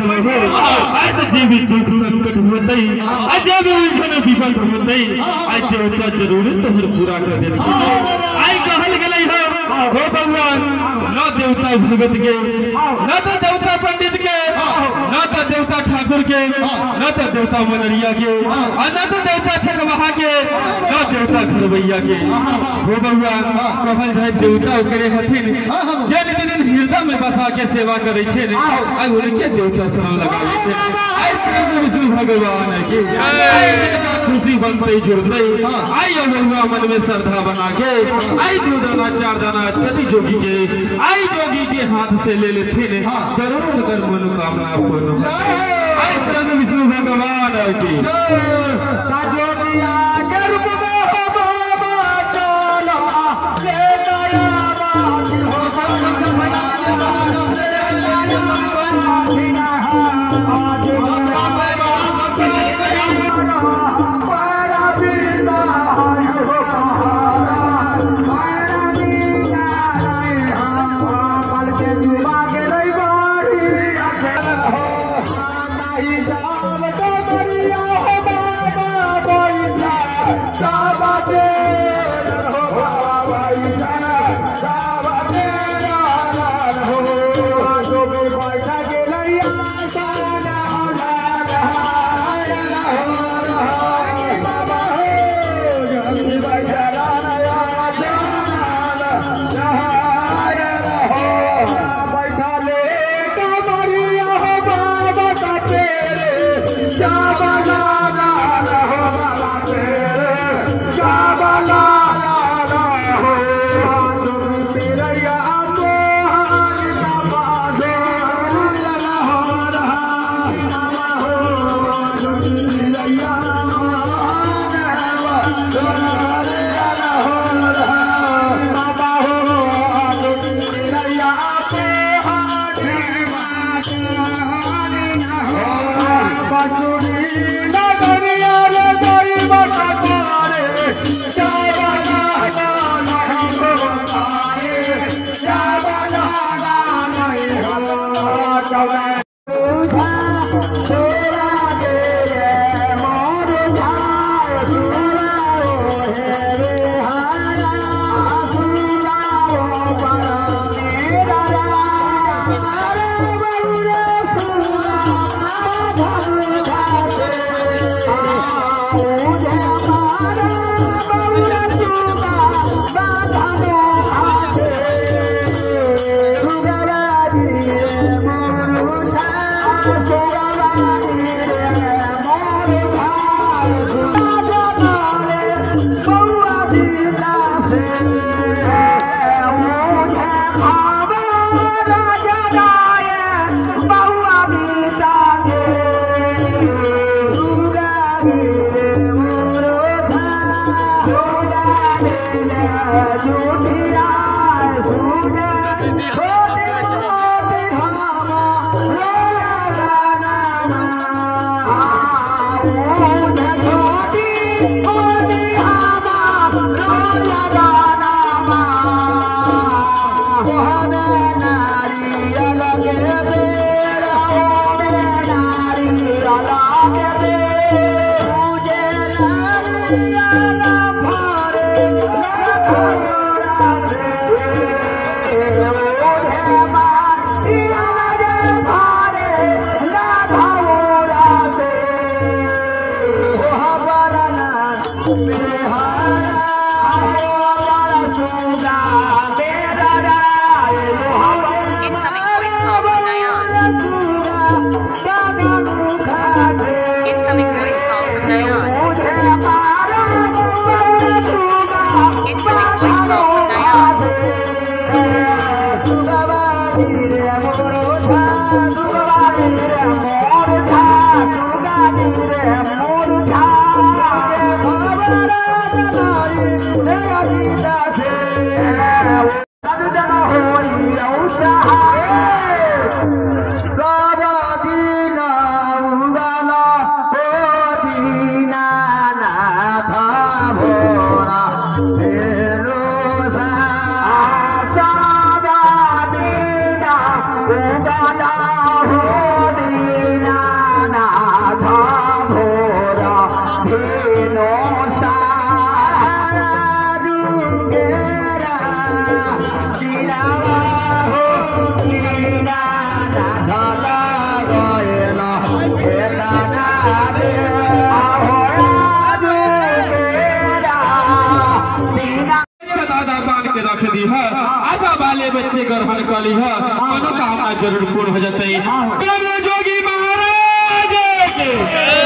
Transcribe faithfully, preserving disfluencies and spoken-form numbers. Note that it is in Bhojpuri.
बैठल हो आज जे भी दुख संकट होते आज भी उलझन विपद होते आज देवता जरूर तोहर पूरा कर दे आई कहल गेलै हो हो भगवान न देवता भगत के न तो देवता पंडित के न तो देवता ठाकुर के न तो देवता मनरिया के न तो देवता छकवाहा के न देवता घरवैया के हो भगवान कहल जाए देवता ओकरे हथिन जे दिन हृदय में बसा के सेवा करे छे आई उनके देवता शरण लगावे छे आई प्रभु विष्णु भगवान की खुशी बनते जुड़ते आई भगवान मन में श्रद्धा बना के आई दो दाना चार दाना चली जोगी के आई जोगी के हाथ से ले लेते जरूर कर मनोकामना पूर्ण आई प्रभु विष्णु भगवान की Yeah. बच्चे ग्रहण कर ली है मनोकामना जरूर पूर्ण हो जाते हैं। जोगी महाराज